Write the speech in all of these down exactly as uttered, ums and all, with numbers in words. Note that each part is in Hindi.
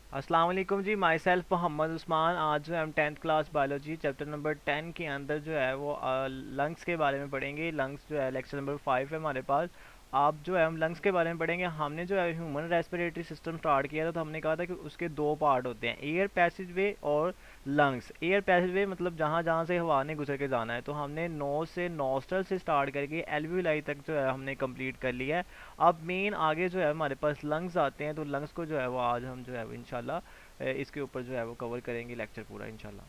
अस्सलाम वालेकुम जी। Myself Mohammad Usman. आज जो है हम tenth class biology chapter number ten के अंदर जो है वो लंग्स के बारे में पढ़ेंगे। लंग्स जो है लेक्चर नंबर फाइव है हमारे पास। आप जो है हम लंग्स के बारे में पढ़ेंगे। हमने जो है ह्यूमन रेस्पिरेटरी सिस्टम स्टार्ट किया था, तो हमने कहा था कि उसके दो पार्ट होते हैं, एयर पैसेज वे और लंग्स। एयर पैसेज वे मतलब जहाँ जहाँ से हवा ने गुजर के जाना है, तो हमने नोज से नॉस्ट्रल से स्टार्ट करके एल्वियोलाई तक जो है हमने कंप्लीट कर लिया है। अब मेन आगे जो है हमारे पास लंग्स आते हैं, तो लंग्स को जो है वो आज हम जो है वो इंशाल्लाह इसके ऊपर जो है वो कवर करेंगे लेक्चर पूरा इंशाल्लाह।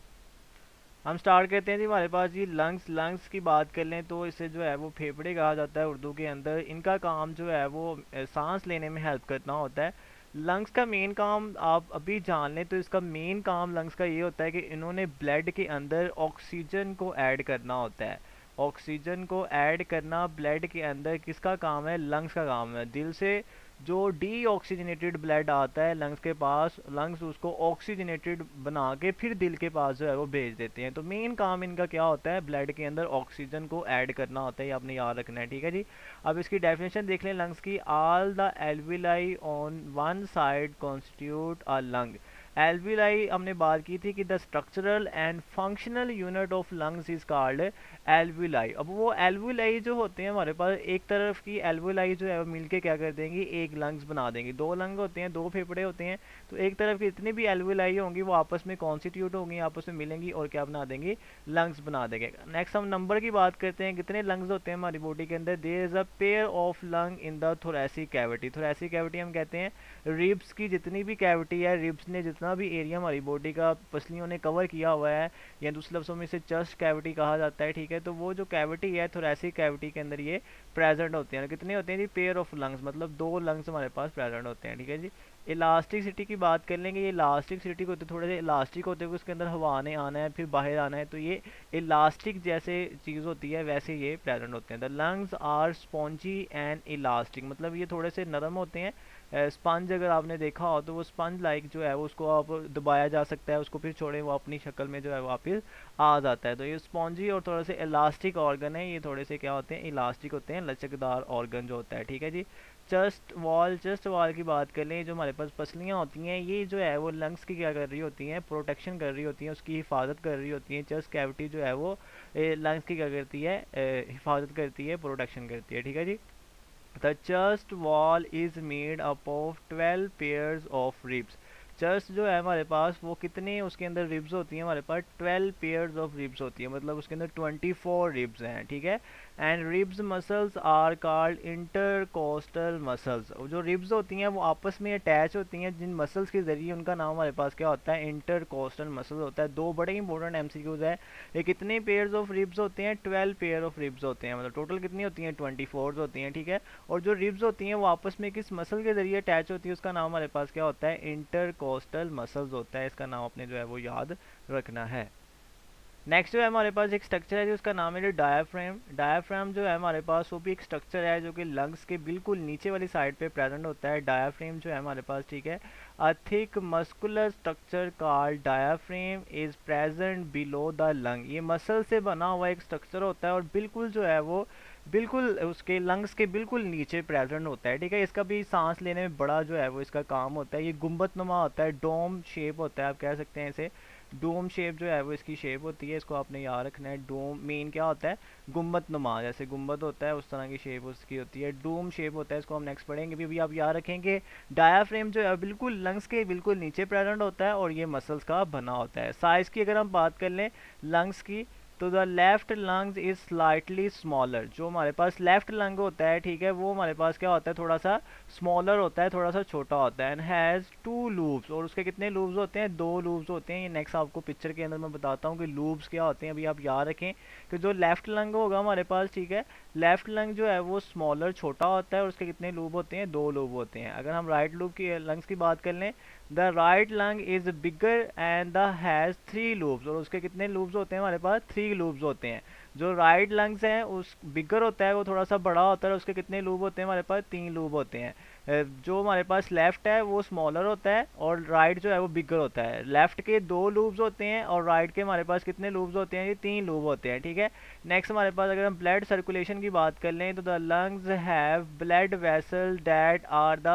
हम स्टार्ट करते हैं जी। हमारे पास जी लंग्स लंग्स की बात कर लें तो इसे जो है वो फेफड़े कहा जाता है उर्दू के अंदर। इनका काम जो है वो अ, सांस लेने में हेल्प करना होता है। लंग्स का मेन काम आप अभी जान लें तो इसका मेन काम लंग्स का ये होता है कि इन्होंने ब्लड के अंदर ऑक्सीजन को ऐड करना होता है। ऑक्सीजन को ऐड करना ब्लड के अंदर किसका काम है? लंग्स का काम है। दिल से जो डीऑक्सीजनेटेड ब्लड आता है लंग्स के पास, लंग्स उसको ऑक्सीजनेटेड बना के फिर दिल के पास जो है वो भेज देते हैं। तो मेन काम इनका क्या होता है? ब्लड के अंदर ऑक्सीजन को ऐड करना होता है, ये आपने याद रखना है, ठीक है जी। अब इसकी डेफिनेशन देख लें लंग्स की। All the alveoli on one side constitute a lung. Alveoli हमने बात की थी कि the structural and functional unit of lungs is called alveoli. अब वो एल्विलाई जो होते हैं हमारे पास, एक तरफ की एल्विलाई जो है वो मिलके क्या कर देंगी? एक लंग्स बना देंगी। दो लंग होते हैं, दो फेफड़े होते हैं, तो एक तरफ की जितनी भी एल्विलाई होंगी वो आपस में कॉन्स्टिट्यूट होंगी, आपस में मिलेंगी और क्या बना देंगी? लंग्स बना देंगे। नेक्स्ट हम नंबर की बात करते हैं, कितने लंग्स होते हैं हमारी बॉडी के अंदर। There is a pair of lung in the thoracic cavity. Thoracic cavity हम कहते हैं रिब्स की जितनी भी कैविटी है, रिब्स ने जितना भी एरिया हमारी बॉडी का पसलियों ने कवर किया हुआ है, या दूसरे लफ्ज़ों में इसे चेस्ट कैविटी कहा जाता है, ठीक है। तो वो जो कैविटी है थोरेसिक कैविटी के अंदर ये प्रेजेंट होते हैं। कितने होते हैं जी? पेयर ऑफ लंग्स, मतलब दो लंग्स हमारे पास प्रेजेंट होते हैं, ठीक है जी। इलास्टिसिटी की बात कर लेंगे। ये इलास्टिसिटी होते थोड़े से इलास्टिक होते हैं, उसके अंदर हवा ने आना है फिर बाहर आना है, तो ये इलास्टिक जैसे चीज़ होती है वैसे ये प्रेजेंट होते हैं। The lungs are spongy and elastic, मतलब ये थोड़े से नरम होते हैं। स्पंज अगर आपने देखा हो तो वो स्पंज लाइक जो है वो उसको आप दबाया जा सकता है, उसको फिर छोड़े वो अपनी शक्ल में जो है वापस आ जाता है। तो ये स्पॉन्जी और थोड़े से इलास्टिक ऑर्गन है, ये थोड़े से क्या होते हैं? इलास्टिक होते हैं, लचकदार ऑर्गन जो होता है, ठीक है जी। चेस्ट वॉल, चेस्ट वॉल की बात कर लें, जो हमारे पास पसलियाँ होती हैं ये जो है वो लंग्स की क्या कर रही होती हैं? प्रोटेक्शन कर रही होती हैं, उसकी हिफाजत कर रही होती हैं। चेस्ट कैविटी जो है वो लंग्स की क्या करती है? हिफाजत करती है, प्रोटेक्शन करती है, ठीक है जी। The chest wall is made up of twelve pairs of ribs. Chest जो है हमारे पास वो कितने उसके अंदर रिब्स होती हैं? हमारे पास ट्वेल्व पेयर्स ऑफ रिब्स होती है, मतलब उसके अंदर ट्वेंटी फोर रिब्स हैं, ठीक है। And ribs muscles are called intercostal muscles. जो रिब्स होती हैं वो आपस में अटैच होती हैं जिन मसल्स के जरिए, उनका नाम हमारे पास क्या होता है? इंटरकोस्टल मसल्स होता है। दो बड़े इंपॉर्टेंट एमसीक्यूज है। ये कितने पेयर्स ऑफ रिब्स होते हैं? ट्वेल्व पेयर ऑफ रिब्स होते हैं, मतलब टोटल कितनी होती हैं? ट्वेंटी फोर होती हैं, ठीक है। और जो रिब्स होती हैं वो आपस में किस मसल के जरिए अटैच होती है? उसका नाम हमारे पास क्या होता है? इंटरकोस्टल मसल्स होता है। इसका नाम आपने जो है वो याद रखना है। नेक्स्ट जो है हमारे पास एक स्ट्रक्चर है जो उसका नाम है डायाफ्राम। डायाफ्राम जो है हमारे पास वो भी एक स्ट्रक्चर है जो कि लंग्स के बिल्कुल नीचे वाली साइड पे प्रेजेंट होता है। डायाफ्राम जो है हमारे पास, ठीक है। A thick muscular structure called diaphragm is present below the lung. ये मसल से बना हुआ एक स्ट्रक्चर होता है और बिल्कुल जो है वो बिल्कुल उसके लंग्स के बिल्कुल नीचे प्रेजेंट होता है, ठीक है। इसका भी सांस लेने में बड़ा जो है वो इसका काम होता है। ये गुम्बद नुमा होता है, डोम शेप होता है, आप कह सकते हैं इसे। डोम शेप जो है वो इसकी शेप होती है, इसको आपने याद रखना है। डोम मेन क्या होता है? गुम्बद नुमा, जैसे गुम्बद होता है उस तरह की शेप उसकी होती है। डोम शेप होता है, इसको हम नेक्स्ट पढ़ेंगे भी, भी आप याद रखेंगे। डायाफ्रेम जो है बिल्कुल लंग्स के बिल्कुल नीचे प्रेजेंट होता है और ये मसल्स का बना होता है। साइज की अगर हम बात कर लें लंग्स की, तो the left lungs is slightly smaller. जो हमारे पास लेफ्ट लंग होता है, ठीक है, वो हमारे पास क्या होता है? थोड़ा सा स्मॉलर होता है, थोड़ा सा छोटा होता है। एंड हैज़ टू लूब्स, और उसके कितने लूब्स होते हैं? दो लूब्स होते हैं। ये नेक्स्ट आपको पिक्चर के अंदर मैं बताता हूँ कि लूब्स क्या होते हैं। अभी आप याद रखें कि जो लेफ्ट लंग होगा हमारे पास, ठीक है, लेफ्ट लंग जो है वो स्मॉलर छोटा होता है और उसके कितने लूब होते हैं? दो लूब होते हैं। अगर हम राइट लूब की लंग्स की बात कर लें, the right lung is bigger and the has three lobes, और उसके कितने लूब्स होते हैं? हमारे पास थ्री लूब्स होते हैं। जो राइट लंग्स हैं उस बिगर होता है वो थोड़ा सा बड़ा होता है, उसके कितने लूब होते हैं? हमारे पास तीन लूब होते हैं। जो हमारे पास लेफ्ट है वो स्मॉलर होता है और राइट जो है वो बिगर होता है। लेफ्ट के दो लूब्स होते हैं और राइट के हमारे पास कितने लूब्स होते हैं? ये तीन लूब होते हैं, ठीक है। नेक्स्ट हमारे पास अगर हम ब्लड सर्कुलेशन की बात कर लें, तो the lungs have blood vessel that are the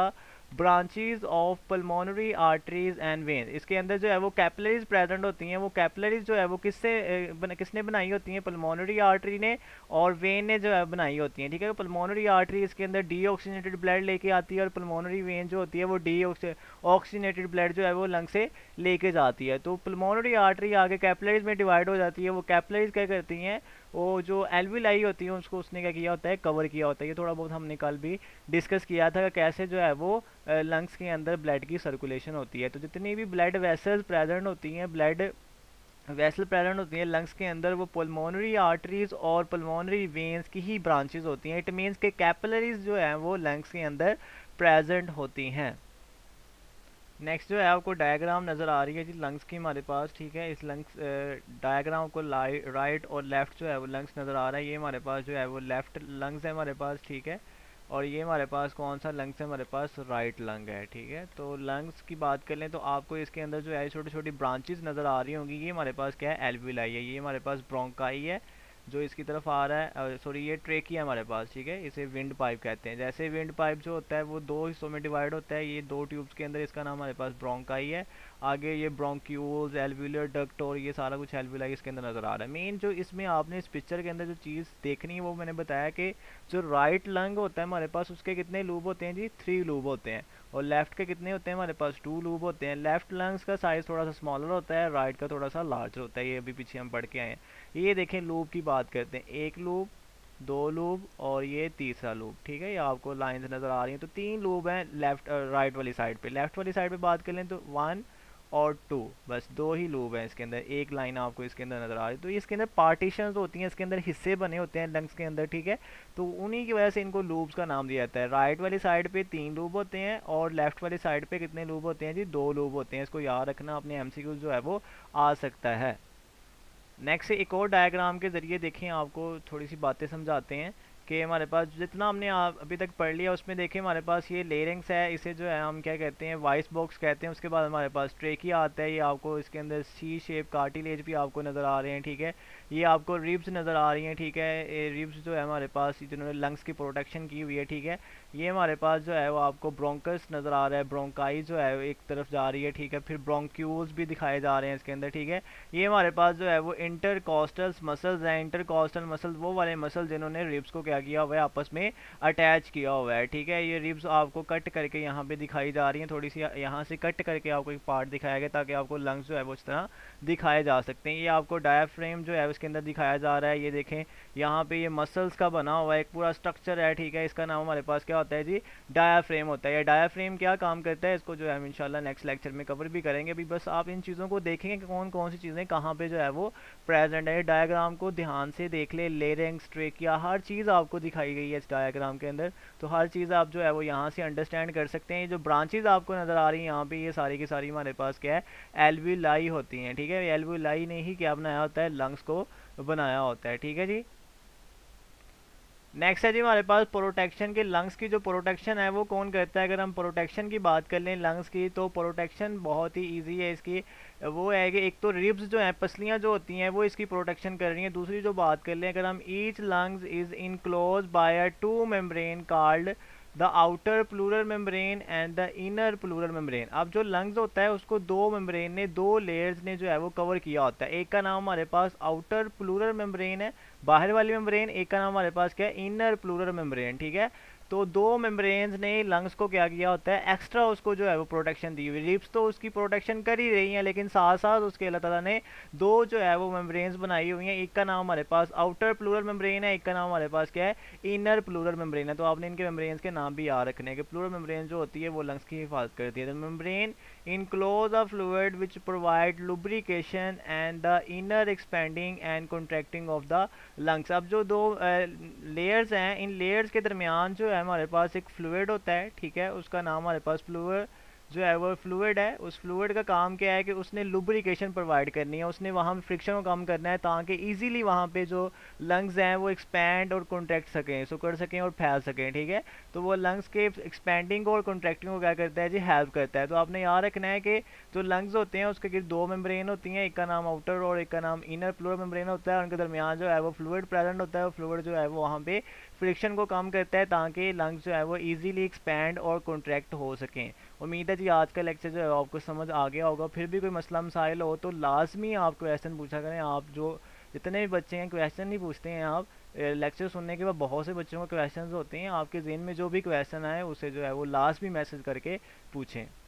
branches of pulmonary arteries and vein, इसके अंदर जो है वो कैपिलरीज प्रेजेंट होती हैं। वो कैपिलरीज जो है वो किससे बन, किसने बनाई होती हैं? पल्मोनरी आर्टरी ने और वेन ने जो है बनाई होती हैं, ठीक है। पल्मोनरी आर्टरी इसके अंदर डी ऑक्सीजनेटेड ब्लड लेके आती है और पल्मोनरी वेन जो होती है वो डी ऑक्सीजनेटेड ब्लड जो है वो लंग से लेके जाती है। तो पल्मोनरी आर्टरी आगे कैपिलरीज में डिवाइड हो जाती है। वो कैपिलरीज क्या करती हैं, वो जो एल्विलाई होती है उसको उसने क्या किया होता है, कवर किया होता है। ये थोड़ा बहुत हमने कल भी डिस्कस किया था कि कैसे जो है वो लंग्स के अंदर ब्लड की सर्कुलेशन होती है। तो जितनी भी ब्लड वेसल्स प्रेजेंट होती हैं, ब्लड वेसल प्रेजेंट होती हैं लंग्स के अंदर, वो पल्मोनरी आर्टरीज और पल्मोनरी वेन्स की ही ब्रांचेस होती हैं। इट मीन्स के कैपिलरीज जो हैं वो लंग्स के अंदर प्रेजेंट होती हैं। नेक्स्ट जो है आपको डायग्राम नज़र आ रही है जी लंग्स की हमारे पास, ठीक है। इस लंग्स डायग्राम को राइट और लेफ़्ट जो है वो लंग्स नज़र आ रहा है। ये हमारे पास जो है वो लेफ़्ट लंग्स है हमारे पास, ठीक है। और ये हमारे पास कौन सा लंग्स है? हमारे पास राइट लंग है, ठीक है। तो लंग्स की बात कर लें तो आपको इसके अंदर जो है छोटी छोटी ब्रांचेस नज़र आ रही होंगी। ये हमारे पास क्या है? एल्विलाई है। ये हमारे पास ब्रोंकाई है जो इसकी तरफ आ रहा है, सॉरी ये ट्रेकी है हमारे पास, ठीक है। इसे विंड पाइप कहते हैं। जैसे विंड पाइप जो होता है वो दो हिस्सों में डिवाइड होता है, ये दो ट्यूब्स के अंदर, इसका नाम हमारे पास ब्रोंकाई है। आगे ये ब्रोंक्यूल्स, एल्वुलर डक्ट और ये सारा कुछ एल्वुलाई इसके अंदर नज़र आ रहा है। मेन जो इसमें आपने इस पिक्चर के अंदर जो चीज़ देखनी है वो मैंने बताया कि जो राइट लंग होता है हमारे पास उसके कितने लूब होते हैं जी? थ्री लूब होते हैं। और लेफ़्ट के कितने होते हैं? हमारे पास टू लूब होते हैं। लेफ़्ट लंग्स का साइज़ थोड़ा सा स्मॉलर होता है, राइट का थोड़ा सा लार्जर होता है। ये अभी पीछे हम पढ़ के आए हैं। ये देखें लूब की बात करते हैं, एक लूब, दो लूब और ये तीसरा लूब, ठीक है। ये आपको लाइंस नज़र आ रही हैं। तो तीन लूब हैं लेफ़्ट राइट वाली साइड पे। लेफ़्ट वाली साइड पे बात कर लें तो वन और टू, बस दो ही लूब हैं इसके अंदर। एक लाइन आपको इसके अंदर नज़र आ रही है। तो इसके अंदर पार्टीशंस होती हैं, इसके अंदर हिस्से बने होते हैं लंग्स के अंदर, ठीक है। तो उन्हीं की वजह से इनको लूब्स का नाम दिया जाता है। राइट वाली साइड पे तीन लूब होते हैं और लेफ्ट वाली साइड पे कितने लूब होते हैं जी? दो लूब होते हैं। इसको याद रखना, अपने एमसीक्यूज जो है वो आ सकता है। नेक्स्ट एक और डायग्राम के ज़रिए देखें, आपको थोड़ी सी बातें समझाते हैं कि हमारे पास जितना हमने अभी तक पढ़ लिया उसमें देखें हमारे पास ये लेरिंग्स है, इसे जो है हम क्या कहते हैं? वॉइस बॉक्स कहते हैं। उसके बाद हमारे पास ट्रेकिया आता है, ये आपको इसके अंदर सी शेप कार्टिलेज भी आपको नज़र आ रहे हैं, ठीक है। ये आपको रिब्स नज़र आ रही हैं, ठीक है। ये रिब्स जो है हमारे पास जिन्होंने लंग्स की प्रोटेक्शन की हुई है, ठीक है। ये हमारे पास जो है वो आपको ब्रोंकस नज़र आ रहा है, ब्रोंकाई जो है एक तरफ जा रही है, ठीक है। फिर ब्रोंक्यूल्स भी दिखाए जा रहे हैं इसके अंदर, ठीक है। ये हमारे पास जो है वो इंटरकॉस्टल्स मसल्स हैं। इंटरकॉस्टल मसल्स वो वाले मसल जिन्होंने रिब्स को क्या किया हुआ है? आपस में अटैच किया हुआ है, ठीक है। ये रिब्स आपको कट करके यहाँ पे दिखाई जा रही हैं, थोड़ी सी यहाँ से कट करके आपको एक पार्ट दिखाया गया ताकि आपको लंग्स जो है वो इस तरह दिखाए जा सकते हैं। ये आपको डायाफ्रेम जो है उसके अंदर दिखाया जा रहा है। ये देखें यहाँ पे ये मसल्स का बना हुआ एक पूरा स्ट्रक्चर है, ठीक है। इसका नाम हमारे पास क्या होता है जी? डायाफ्रेम होता है। ये डायाफ्रेम क्या काम करता है इसको जो है हम इंशाल्लाह नेक्स्ट लेक्चर में कवर भी करेंगे। अभी बस आप इन चीज़ों को देखेंगे कि कौन कौन सी चीज़ें कहाँ पे जो है वो प्रेजेंट है। डायग्राम को ध्यान से देख ले, लेरिंग्स, ट्रेकिया, हर चीज़ आपको दिखाई गई है इस डायग्राम के अंदर। तो हर चीज़ आप जो है वो यहाँ से अंडरस्टैंड कर सकते हैं। ये जो ब्रांचेज आपको नज़र आ रही हैं यहाँ पे, ये सारी की सारी हमारे पास क्या है? एल्वुलाई होती हैं, ठीक है। एल्वुलाई ने ही क्या बनाया होता है? लंग्स को बनाया होता है, ठीक है जी। नेक्स्ट है जी हमारे पास प्रोटेक्शन के। लंग्स की जो प्रोटेक्शन है वो कौन करता है? अगर हम प्रोटेक्शन की बात कर लें लंग्स की, तो प्रोटेक्शन बहुत ही इजी है इसकी। वो है कि एक तो रिब्स जो हैं, पसलियाँ जो होती हैं वो इसकी प्रोटेक्शन कर रही हैं। दूसरी जो बात कर लें, अगर हम each lungs is enclose by a two membrane called the outer pleural membrane and the inner pleural membrane. अब जो लंग्स होता है उसको दो मेम्ब्रेन ने, दो लेयर्स ने जो है वो कवर किया होता है। एक का नाम हमारे पास आउटर प्लूरल मेम्ब्रेन है, बाहर वाली मेम्ब्रेन। एक का नाम हमारे पास क्या है? इनर प्लूरल मेम्ब्रेन, ठीक है। तो दो मेम्ब्रेन्स ने लंग्स को क्या किया होता है? एक्स्ट्रा उसको जो है वो प्रोटेक्शन दी हुई। रिब्स तो उसकी प्रोटेक्शन कर ही रही हैं, लेकिन साथ साथ उसके अल्लाह ताला ने दो जो है वो मेम्ब्रेन्स बनाई हुई हैं। एक का नाम हमारे पास आउटर प्लूरल मेम्ब्रेन है, एक का नाम हमारे पास क्या है? इनर प्लूरल मेम्ब्रेन है। तो आपने इनके मेम्ब्रेन्स के नाम भी याद रखने हैं कि प्लूरल मेम्ब्रेन जो होती है वो लंग्स की हिफाजत करती है। The membrane enclose a fluid which provide lubrication and the inner expanding and contracting of the lungs. अब जो दो लेयर्स हैं, इन लेयर्स के दरमियान जो है हमारे पास एक फ्लूइड होता है, ठीक है। उसका नाम हमारे पास फ्लूइड जो है वो फ्लूइड है, उस फ्लूइड का काम क्या है कि उसने लुब्रिकेशन प्रोवाइड करनी है, उसने वहाँ फ्रिक्शन को कम करना है ताकि ईजिली वहाँ पे जो लंग्स हैं वो एक्सपैंड और कॉन्ट्रैक्ट सकें, सिकुड़ सकें और फैल सकें, ठीक है। तो वो लंग्स के एक्सपैंडिंग और कॉन्ट्रैक्टिंग को क्या करता है जी, हेल्प करता है। तो आपने याद रखना है कि जो लंग्स होते हैं उसके गिर्द दो मेम्ब्रेन होती हैं, एक का नाम आउटर और एक का नाम इनर प्लूरल मेम्ब्रेन होता है, उनके दरमियान जो है वो फ्लूइड प्रेजेंट होता है, और फ्लूइड जो है वो वहाँ पे फ्रिक्शन को कम करता है ताकि लंग्स जो है वो ईजिली एक्सपैंड और कॉन्ट्रैक्ट हो सकें। उम्मीद है जी आज का लेक्चर जो है आपको समझ आ गया होगा। फिर भी कोई मसला मसाइल हो तो लाजमी आप क्वेश्चन पूछा करें। आप जो जितने भी बच्चे हैं क्वेश्चन नहीं पूछते हैं आप, लेक्चर सुनने के बाद बहुत से बच्चों को क्वेश्चंस होते हैं, आपके जहन में जो भी क्वेश्चन आए उसे जो है वो लाजमी मैसेज करके पूछें।